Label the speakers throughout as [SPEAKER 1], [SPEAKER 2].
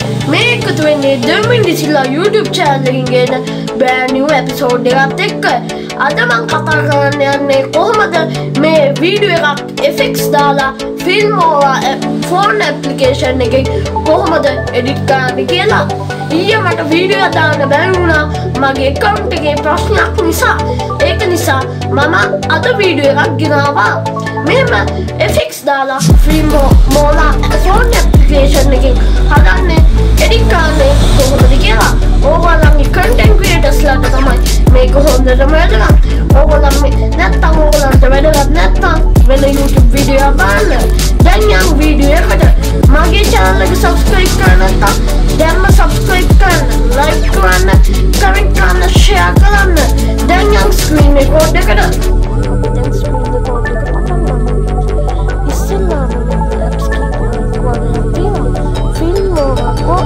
[SPEAKER 1] මේක තුවෙන්නේ Devmin ඉසිලා YouTube channel එකකින් ගෙන brand new episode එකත් එක්ක අද මම කතා කරන්න යන්නේ කොහොමද මේ වීඩියෝ එකක් effects දාලා film mora phone application එකෙන් කොහොමද edit කරන්නේ කියලා. ඊයේ මට වීඩියෝ එක දාන්න බැරි වුණා මගේ account එකේ ප්‍රශ්නයක් නිසා. ඒක නිසා මම අද වීඩියෝ එකක් ගෙනාවා. මෙහෙම effects දාලා film mora phone application එකෙන් හදන්නේ edit කරන්නේ කොහොමද කියලා. ඕගොල්ලන්ගේ content creators ලාට තමයි මේක හොඳටම වැදගත්. ඕගොල්ලන් නැත්තම් ඕගොල්ලන්ට වැදගත් නැත්තම් වෙන YouTube වීඩියෝ බලන්න. දැන් යම් වීඩියෝ එකට මගේ channel එක subscribe කරන්න නැත්තම් දැන්ම subscribe කරන්න, like කරන්න, comment කරන්න, share කරන්න. දැන් යම් screen record එකට. දැන් screen record එක පටන් ගන්න. ඉස්සෙල්ලාම apps කීපයක් වගේ තියෙනවා. film mora ko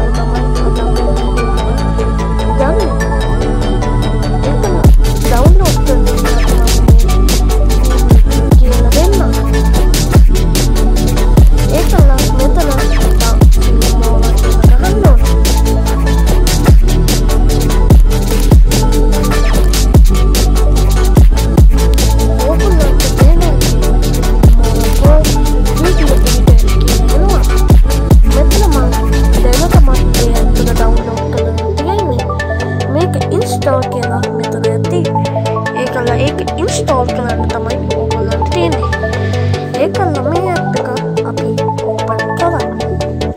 [SPEAKER 1] install කරන්න තමයි ඕගොල්ලන්ට තියෙන්නේ. ඒකල මේ app එක අපි open කරමු.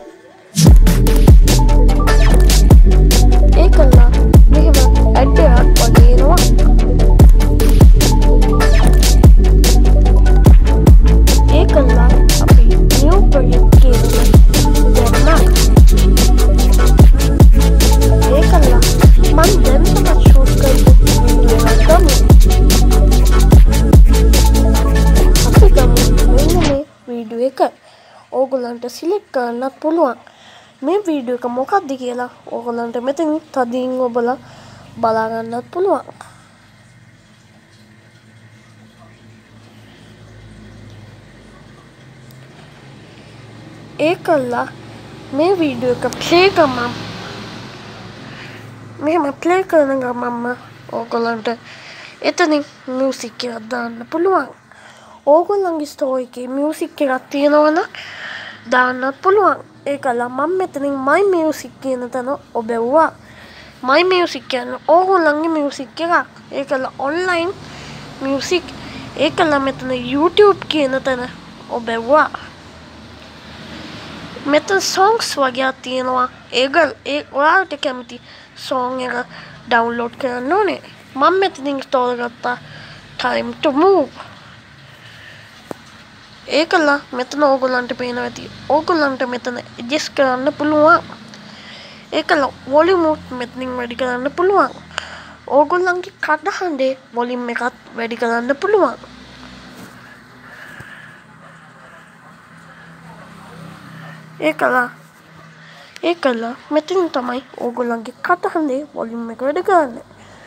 [SPEAKER 1] ඒකල මෙහෙම add එකක් වගේ එනවා. ඒකල අපි new project කියලා දැම්මා. ඒකල මම දැන් තමයි shoot කරපු වීඩියෝ එක ගමු. ඕගොල්ලන්ට සිලෙක්ට් කරන්නත් පුළුවන්. මේ වීඩියෝ එක මොකක්ද කියලා ඕගොල්ලන්ට මෙතන තදින් ඔබලා බලා ගන්නත් පුළුවන්. ඒකල්ලා මේ වීඩියෝ එක ප්ලේ කරමු. මෙහෙම ප්ලේ කරන ගමන්ම ඕගොල්ලන්ට එතනින් මියුසික් එකක් දාන්න පුළුවන්. ඕගොල්ලන්ගේ ස්ටෝරි එකේ මියුසික් එකක් තියෙනවා නම් දාන්නත් පුළුවන්. ඒකලා මම මෙතනින් my music කියන තැන ඔබෙව්වා. my music කියන්නේ ඕගොල්ලන්ගේ මියුසික් එකක්. ඒකලා online music. ඒකලා මෙතන YouTube කියන තැන ඔබෙව්වා. මෙතන songs වගේ තියෙනවා. ඒ ඔයාලට කැමති song එක download කරන්න ඕනේ. මම මෙතනින් install කරගත්තා time to move. ඒකලා මෙතන ඕගොල්ලන්ට පේනවා ඇති. ඕගොල්ලන්ට මෙතන adjust කරන්න පුළුවන්. ඒකලා volume මෙතනින් වැඩි කරන්න පුළුවන්. ඕගොල්ලන්ගේ කඩහඬේ volume එකත් වැඩි කරන්න පුළුවන්. ඒකලා මෙතනින් තමයි ඕගොල්ලන්ගේ කඩහඬේ volume එක වැඩි කරන්නේ.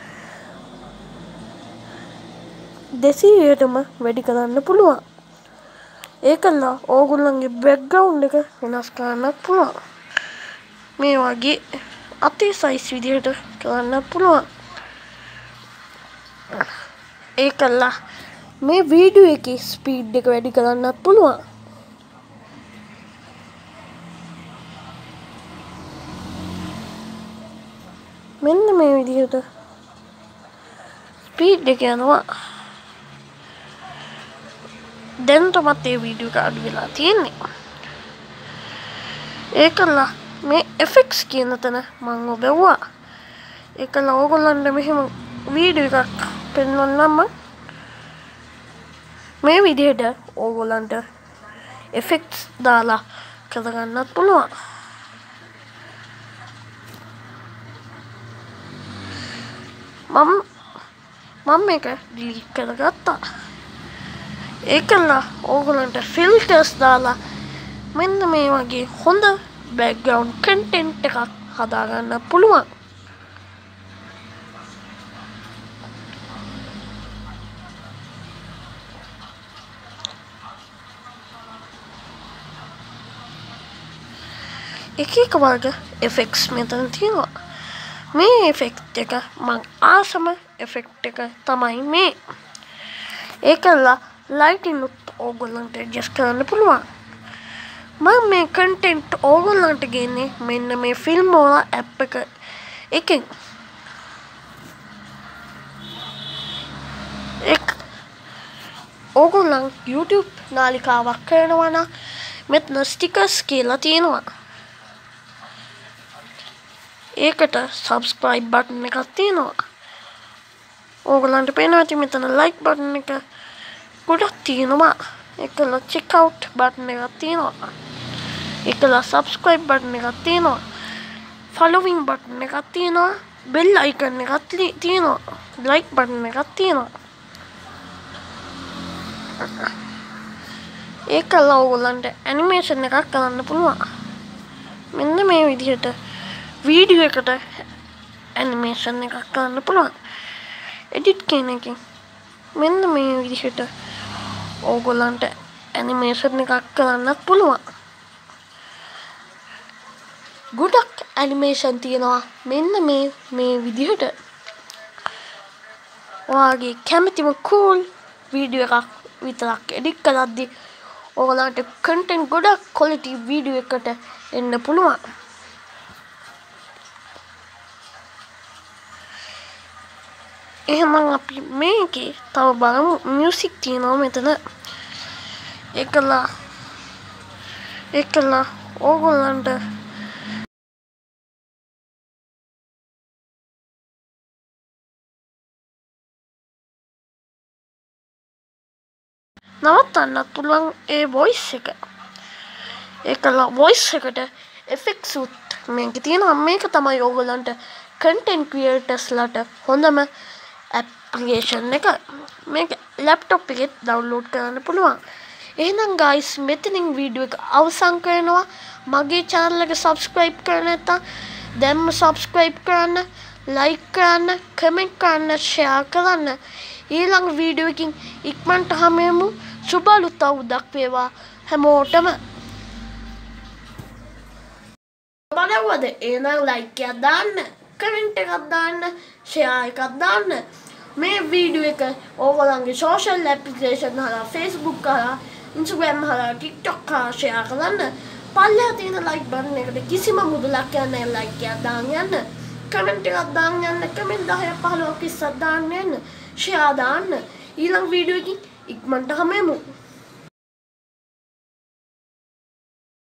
[SPEAKER 1] 200ටම වැඩි කරන්න පුළුවන්. ඒකලා ඕගොල්ලන්ගේ background එක වෙනස් කරන්නත් පුළුවන්. මේ වගේ අතේ size විදිහට කරන්නත් පුළුවන්. ඒකලා මේ වීඩියෝ එකේ ස්පීඩ් එක වැඩි කරන්නත් පුළුවන්. මෙන්න මේ විදිහට ස්පීඩ් එක යනවා. දැන් තමයි මේ වීඩියෝ එක අඩු වෙලා තියෙන්නේ. ඒකලා මේ effects කියන තැන මම ඔබෙව්වා. ඒකලා ඕගොල්ලන්ට මෙහෙම වීඩියෝ එකක් පෙන්වන්නම්. මේ විදිහට ඕගොල්ලන්ට effects දාලා කරගන්නත් පුළුවන්. මම මේක delete කරගත්තා. ඒකලා ඕගොල්ලන්ට filters දාලා මෙන්න මේ වගේ හොඳ background content එකක් හදාගන්න පුළුවන්. එක එක වර්ග effects මෙතන තියෙනවා. මේ effect එක මං ආසම effect එක තමයි මේ. ඒකලා lighting උත් ඕගොල්ලන්ට adjust කරන්න පුළුවන්. මම මේ content ඕගොල්ලන්ට ගෙන්නේ මෙන්න මේ film mora app එකෙන්. ඕගොල්ලන් YouTube නාලිකාවක් කරනවා නම් මෙතන stickers කියලා තියෙනවා. ඒකට subscribe button එකක් තියෙනවා. ඕගොල්ලන්ට පේනවා ඇති මෙතන like button එක ගොඩක් තියෙනවා. ඒකල check out button එකක් තියෙනවා. ඒකල subscribe button එකක් තියෙනවා. following button එකක් තියෙනවා. bell icon එකක් තියෙනවා. like button එකක් තියෙනවා. ඒකල ඕගොල්ලන්ට animation එකක් කරන්න පුළුවන්. මෙන්න මේ විදිහට වීඩියෝ එකට animation එකක් කරන්න පුළුවන්. edit කියන එකෙන් මෙන්න මේ විදිහට ඕගොල්ලන්ට animation එකක් කරන්නත් පුළුවන්. ගොඩක් animation තියෙනවා මෙන්න මේ විදිහට. ඔයාගේ කැමතිම cool වීඩියෝ එකක් විතරක් edit කරද්දී ඕගොල්ලන්ට content ගොඩක් quality වීඩියෝ එකට එන්න පුළුවන්. එහෙනම් අපි මේකේ තව බලමු music තියෙනවා මෙතන. ඒකලා ඕගොල්ලන්ට නවත්තන්නත් පුළුවන් ඒ voice එක. ඒකලා voice එකට effects උත් මේක තියෙනවා. මේක තමයි ඕගොල්ලන්ට content creators ලට හොඳම application එක. මේක laptop එකේ download කරන්න පුළුවන්. එහෙනම් guys මෙතනින් වීඩියෝ එක අවසන් කරනවා. මගේ channel එක subscribe කරන්න නැත්නම් දැන්ම subscribe කරන්න, like කරන්න, comment කරන්න, share කරන්න. ඊළඟ වීඩියෝ එකකින් ඉක්මනට හමුවෙමු. සුබ අලුත් අවුරුද්දක් වේවා හැමෝටම. බලවද එහෙනම් like එකක් දාන්න, comment එකක් දාන්න, share එකක් දාන්න. මේ වීඩියෝ එක ඕගොල්ලන්ගේ social application හරහා Facebook හරහා Instagram හරහා TikTok හරහා share කරන්න. පල්ලෙහා තියෙන like button එකට කිසිම මුදලක් යන්නේ නැහැ. like එකක් දාන්න යන්න, comment එකක් දාන්න යන්න, comment 10ක් 15ක් 20ක් දාන්න යන්න, share දාන්න. ඊළඟ වීඩියෝ එකකින් ඉක්මනට හමුවෙමු.